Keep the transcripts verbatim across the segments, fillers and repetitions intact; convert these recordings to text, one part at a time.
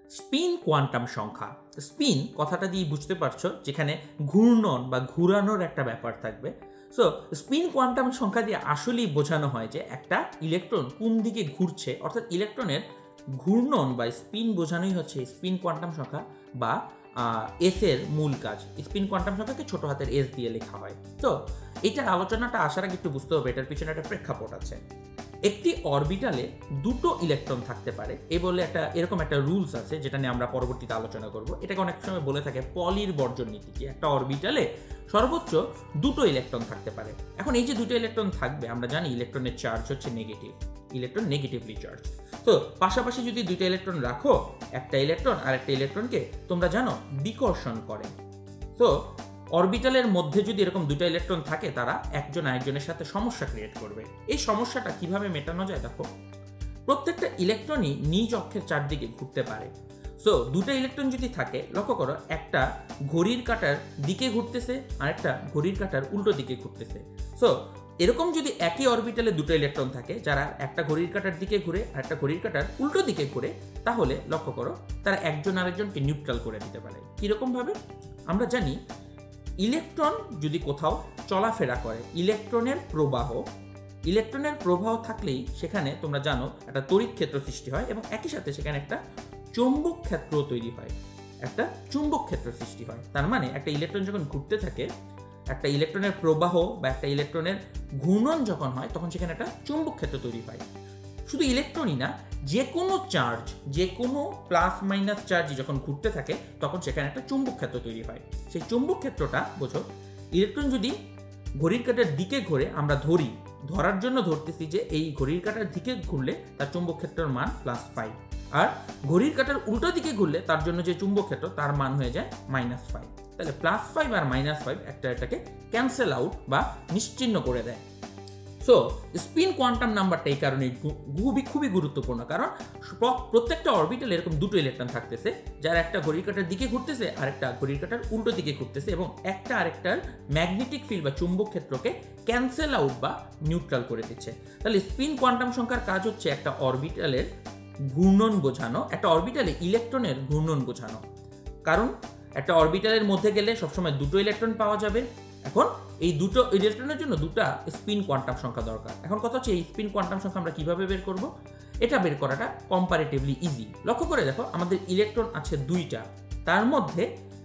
Spin quantum সংখ্যা। Spin কথাটা দিয়ে বুঝতে পারছো যেখানে ঘূর্ণন বা ঘুরানোর একটা ব্যাপার থাকবে। সো স্পিন কোয়ান্টাম সংখ্যা দিয়ে আসলেই বোঝানো হয় যে একটা ইলেকট্রন কোন দিকে ঘুরছে, অর্থাৎ ইলেকট্রনের ঘূর্ণন বা স্পিন বোঝানোই হচ্ছে স্পিন কোয়ান্টাম সংখ্যা বা এস এর মূল কাজ। স্পিন কোয়ান্টাম সংখ্যাকে ছোট হাতের এস দিয়ে লেখা হয়। তো এটার আলোচনাটা আসার আগে একটু বুঝতে হবে এটার পিছনে একটা প্রেক্ষাপট আছে। একটি অরবিটালে দুটো ইলেকট্রন থাকতে পারে এই বলে একটা এরকম একটা রুলস আছে, যেটা নিয়ে আমরা পরবর্তীতে আলোচনা করব। এটাকে অনেক সময় বলে থাকে পলির বর্জন নীতি, কি একটা অরবিটালে সর্বোচ্চ দুটো ইলেকট্রন থাকতে পারে। এখন এই যে দুটো ইলেকট্রন থাকবে, আমরা জানি ইলেকট্রনের চার্জ হচ্ছে নেগেটিভ, ইলেকট্রন নেগেটিভলি চার্জ। তো পাশাপাশি যদি দুইটা ইলেকট্রন রাখো, একটা ইলেকট্রন আর একটা ইলেকট্রনকে তোমরা জানো বিকর্ষণ করে। তো অরবিটালের মধ্যে যদি এরকম দুটো ইলেকট্রন থাকে, তারা একজন আরেকজনের সাথে সমস্যা ক্রিয়েট করবে। এই সমস্যাটা কিভাবে মেটানো যায় দেখো, প্রত্যেকটা ইলেকট্রনই নিজ অক্ষের চারদিকে ঘুরতে পারে। সো দুটো ইলেকট্রন যদি থাকে, লক্ষ্য করো একটা ঘড়ির কাঁটার দিকে ঘুরতেছে আর একটা ঘড়ির কাঁটার উল্টো দিকে ঘুরতেছে। সো এরকম যদি একই অরবিটালে দুটো ইলেকট্রন থাকে যারা একটা ঘড়ির কাঁটার দিকে ঘুরে আর একটা ঘড়ির কাঁটার উল্টো দিকে ঘুরে, তাহলে লক্ষ্য করো তারা একজন আরেকজনকে নিউট্রাল করে দিতে পারে। কিরকম ভাবে? আমরা জানি ইলেকট্রন যদি কোথাও চলাফেরা করে, ইলেকট্রনের প্রবাহ ইলেকট্রনের প্রবাহ থাকলেই সেখানে তোমরা জানো একটা তড়িৎ ক্ষেত্র সৃষ্টি হয় এবং একই সাথে সেখানে একটা চৌম্বক ক্ষেত্র তৈরি হয়, একটা চুম্বক ক্ষেত্র সৃষ্টি হয়। তার মানে একটা ইলেকট্রন যখন ঘুরতে থাকে, একটা ইলেকট্রনের প্রবাহ বা একটা ইলেকট্রনের ঘূর্ণন যখন হয়, তখন সেখানে একটা চুম্বক ক্ষেত্র তৈরি হয়। শুধু ইলেকট্রনই না, যে কোনো চার্জ, যে কোনো প্লাস মাইনাস চার্জ যখন ঘুরতে থাকে তখন সেখানে একটা চুম্বক ক্ষেত্র তৈরি হয়। সেই চুম্বক ক্ষেত্রটা বোঝো, ইলেকট্রন যদি ঘড়ির কাঁটার দিকে ঘুরে, আমরা ধরি ধরার জন্য ধরতেছি যে এই ঘড়ির কাঁটার দিকে ঘুরলে তার চুম্বক ক্ষেত্রের মান প্লাস ফাইভ, আর ঘড়ির কাঁটার উল্টো দিকে ঘুরলে তার জন্য যে চুম্বক ক্ষেত্র তার মান হয়ে যায় মাইনাস ফাইভ। তাহলে প্লাস ফাইভ আর মাইনাস ফাইভ একটা এটাকে ক্যান্সেল আউট বা নিশ্চিহ্ন করে দেয়। সো স্পিন কোয়ান্টাম নাম্বারটা এই কারণে খুবই খুবই গুরুত্বপূর্ণ, কারণ প্রত্যেকটা অরবিটালে এরকম দুটো ইলেকট্রন থাকতেছে যার একটা ঘড়ির কাঁটার দিকে ঘুরতেছে আর একটা ঘড়ির কাঁটার উল্টো দিকে ঘুরতেছে, এবং একটা আরেকটার ম্যাগনেটিক ফিল্ড বা চুম্বক ক্ষেত্রকে ক্যান্সেল আউট বা নিউট্রাল করে দিচ্ছে। তাহলে স্পিন কোয়ান্টাম সংখ্যার কাজ হচ্ছে একটা অরবিটালের ঘূর্ণন বোঝানো, একটা অরবিটালে ইলেকট্রনের ঘূর্ণন বোঝানো। কারণ একটা অরবিটালের মধ্যে গেলে সবসময় দুটো ইলেকট্রন পাওয়া যাবে। এখন এই দুটো ইলেকট্রনের জন্য দুটো স্পিন কোয়ান্টাম সংখ্যা দরকার। এখন কথা হচ্ছে এই স্পিন কোয়ান্টাম সংখ্যা আমরা কিভাবে বের করব? এটা বের করাটা কম্পারেটিভলি ইজি। লক্ষ্য করে দেখো, আমাদের ইলেকট্রন আছে দুইটা, তার মধ্যে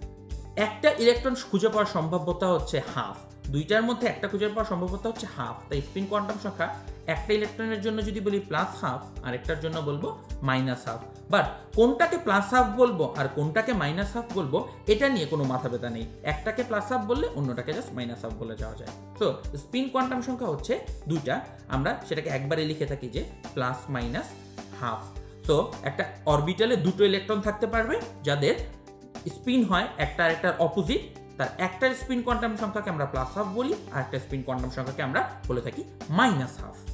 একটা ইলেকট্রন খুঁজে পাওয়ার সম্ভাব্যতা হচ্ছে হাফ, দুইটার মধ্যে একটা খুঁজে পাওয়ার সম্ভাব্যতা হচ্ছে হাফ। তাই স্পিন কোয়ান্টাম সংখ্যা একটা ইলেকট্রনের জন্য যদি বলি প্লাস হাফ, আর একটার জন্য বলবো মাইনাস হাফ। বাট কোনটাকে প্লাস হাফ বলবো আর কোনটাকে মাইনাস হাফ বলবো এটা নিয়ে কোনো মাথা ব্যথা নেই। একটাকে প্লাস হাফ বললে অন্যটাকে জাস্ট মাইনাস হাফ বলে যাওয়া যায়। তো স্পিন কোয়ান্টাম সংখ্যা হচ্ছে দুইটা, আমরা সেটাকে একবারে লিখে থাকি যে প্লাস মাইনাস হাফ। তো একটা অরবিটালে দুটো ইলেকট্রন থাকতে পারবে যাদের স্পিন হয় একটা আরেকটার অপোজিট, তার একটা স্পিন কোয়ান্টাম সংখ্যাকে আমরা প্লাস হাফ বলি আর একটা স্পিন কোয়ান্টাম সংখ্যাকে আমরা বলে থাকি মাইনাস হাফ।